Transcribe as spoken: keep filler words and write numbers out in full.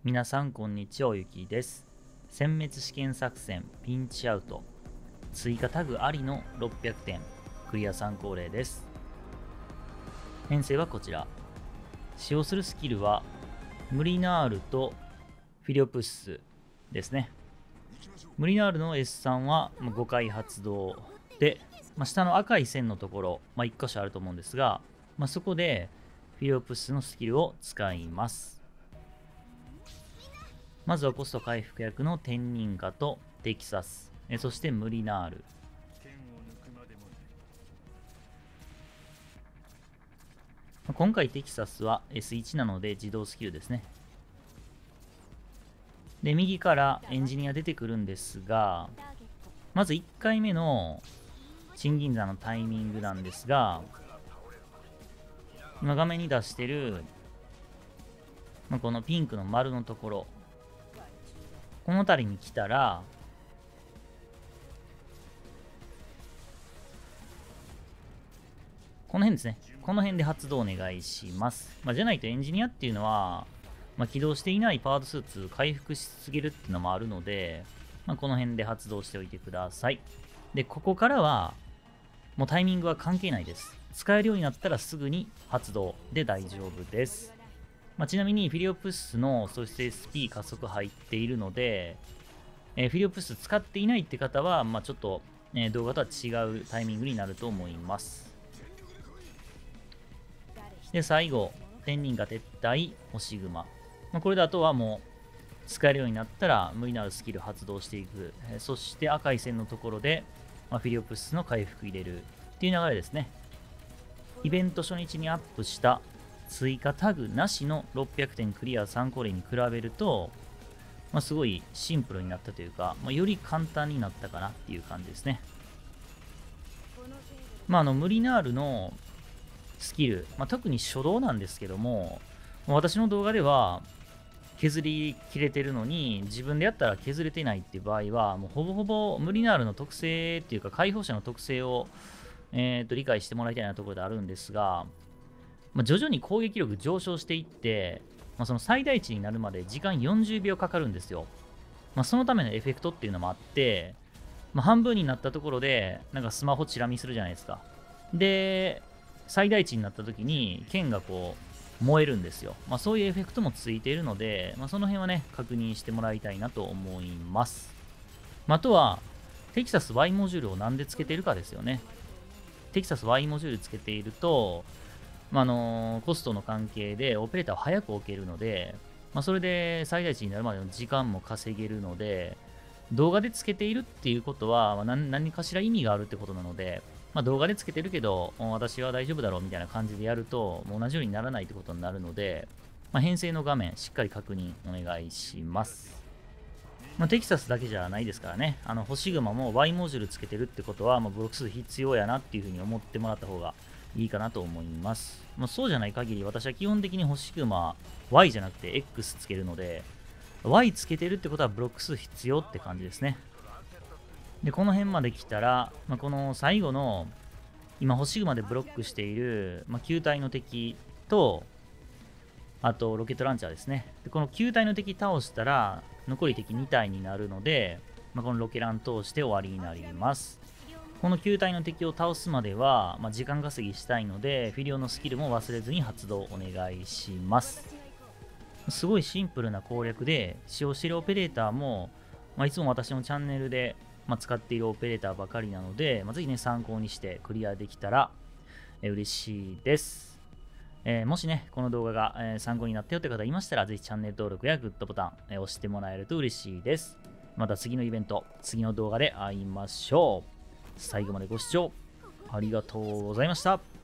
皆さんこんにちは、おゆきです。殲滅試験作戦ピンチアウト追加タグありのろっぴゃくてんクリア参考例です。編成はこちら。使用するスキルはムリナールとフィリオプスですね。ムリナールの エスさん はごかい発動で、まあ、下の赤い線のところ、まあ、いっ箇所あると思うんですが、まあ、そこでフィリオプスのスキルを使います。まずはコスト回復役の天人化とテキサス、えそしてムリナール。今回テキサスは エスワン なので自動スキルですね。で、右からエンジニア出てくるんですが、まずいっかいめの新銀座のタイミングなんですが、今画面に出してる、まあ、このピンクの丸のところ、この辺りに来たら、この辺ですね。この辺で発動お願いします。まあ、じゃないとエンジニアっていうのは、まあ、起動していないパワードスーツ回復しすぎるっていうのもあるので、まあ、この辺で発動しておいてください。で、ここからは、もうタイミングは関係ないです。使えるようになったらすぐに発動で大丈夫です。まあ、ちなみにフィリオプスのそして エスピー 加速入っているので、えー、フィリオプス使っていないって方は、まあ、ちょっと、えー、動画とは違うタイミングになると思います。で、最後、天人が撤退、星熊。まあ、これであとはもう使えるようになったら無理なるスキル発動していく。えー、そして赤い線のところで、まあ、フィリオプスの回復入れるっていう流れですね。イベント初日にアップした追加タグなしのろっぴゃくてんクリア参考例に比べると、まあ、すごいシンプルになったというか、まあ、より簡単になったかなっていう感じですね。まあ、あのムリナールのスキル、まあ、特に初動なんですけども、私の動画では削り切れてるのに自分でやったら削れてないっていう場合は、もうほぼほぼムリナールの特性っていうか解放者の特性を、えー、と理解してもらいたいなところであるんですが、まあ、徐々に攻撃力上昇していって、まあ、その最大値になるまで時間よんじゅうびょうかかるんですよ。まあ、そのためのエフェクトっていうのもあって、まあ、半分になったところでなんかスマホチラ見するじゃないですか。で、最大値になった時に剣がこう燃えるんですよ。まあ、そういうエフェクトもついているので、まあ、その辺はね確認してもらいたいなと思います。まあ、あとはテキサス Y モジュールをなんでつけているかですよね。テキサス Y モジュールつけていると、まあ、のコストの関係でオペレーターを早く置けるので、まあ、それで最大値になるまでの時間も稼げるので、動画でつけているっていうことは、まあ、何, 何かしら意味があるってことなので、まあ、動画でつけてるけど私は大丈夫だろうみたいな感じでやるともう同じようにならないってことになるので、まあ、編成の画面しっかり確認お願いします。まあ、テキサスだけじゃないですからね、あの星熊も Y モジュールつけてるってことは、まあ、ブロック数必要やなっていうふうに思ってもらった方がいいかなと思います。まあ、そうじゃない限り私は基本的に星熊 Y じゃなくて X つけるので、Y つけてるってことはブロック数必要って感じですね。で、この辺まで来たら、まあ、この最後の今星熊でブロックしている、まあ、球体の敵と、あとロケットランチャーですね。でこの球体の敵倒したら残り敵に体になるので、まあ、このロケラン通して終わりになります。この球体の敵を倒すまでは、まあ、時間稼ぎしたいので、フィリオのスキルも忘れずに発動お願いします。すごいシンプルな攻略で、使用しているオペレーターも、まあ、いつも私のチャンネルで、まあ、使っているオペレーターばかりなので、まあ、ぜひね、参考にしてクリアできたら、えー、嬉しいです。えー、もしね、この動画が、えー、参考になったよって方いましたら、ぜひチャンネル登録やグッドボタン、えー、押してもらえると嬉しいです。また次のイベント、次の動画で会いましょう。最後までご視聴ありがとうございました。